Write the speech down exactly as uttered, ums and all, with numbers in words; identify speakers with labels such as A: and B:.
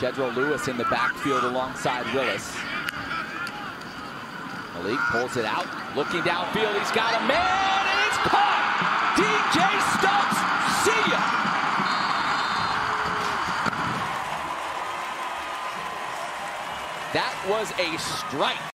A: Shedro Lewis in the backfield alongside Willis. Malik pulls it out, looking downfield. He's got a man, and it's caught! D J Stokes, see ya! That was a strike.